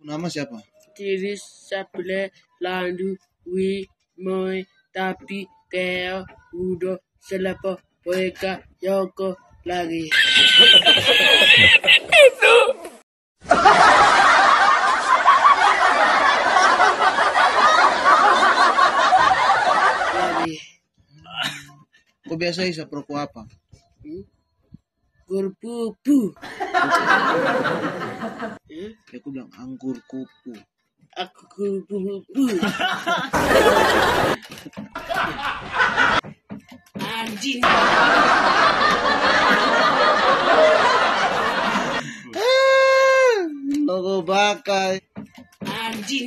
Nama siapa? Tiris Sapule Landu Wi Moi Tapi Keo Udo Selepo Poeka Yoko lagi. Itu. Lagi. Kok biasa Isa perokok apa? Kurpupu. Ya, aku bilang anggur kupu. Aku kurpupu. Anjing. Logo bakai. Anjing.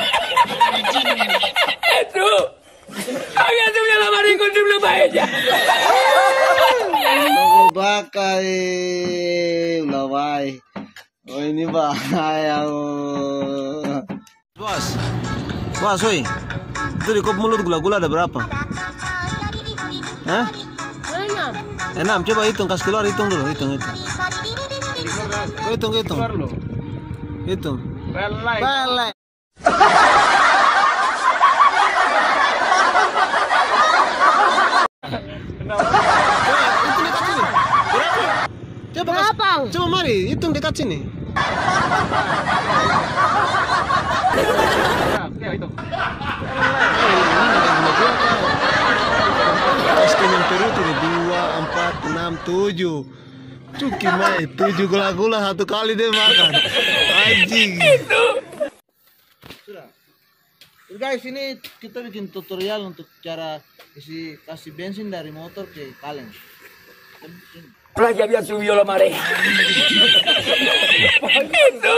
Itu. Agak tuh yang lama nih kunci belum aja. Logo bakai. Ulawai. Oh ini bahaya. Bos. Bos, woi. Itu di kop mulut gula-gula ada berapa? Hah? 6. Coba hitung, kasih keluar, hitung dulu, hitung. Hitung. Hitung. Belai. Coba mari, hitung dekat sini. Yang Peru itu 2, 4, 6, 7. Cuki mai 7 gula-gula satu kali dia makan. Anjing. Sudah. Guys, ini kita bikin tutorial untuk cara kasih bensin dari motor ke kaleng. Playa via subió la marea. Itu.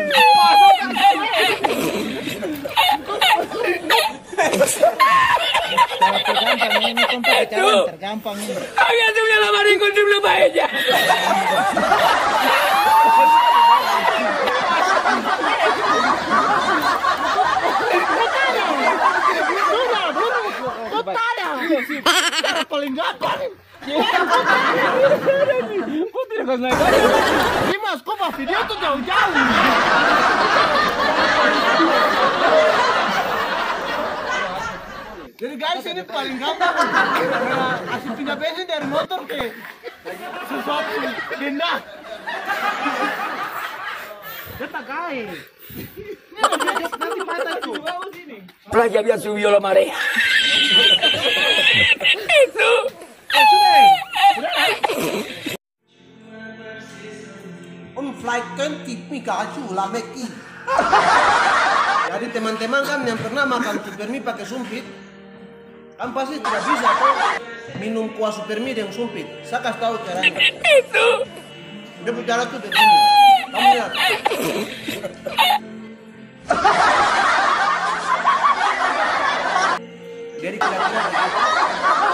Tergampang ini. Agak subió la marea con triple paella. Paling gampang. Dimas, kok mah video tuh jauh-jauh. Jadi guys, ini paling gampang. Kasih pindah bensin dari motor ke sesuatu denda. Kita guys. Nanti patah tuh. Playa via subió la marea. Itu. Flight 20 Pikachu Lameki. Jadi teman-teman kan yang pernah makan super mie pakai sumpit, kan pasti tidak bisa tuh minum kuah super mie dengan sumpit. Saya kasih tahu caranya. Itu. Dia bicara tuh begini. Kamu lihat. Jadi kira-kira begitu.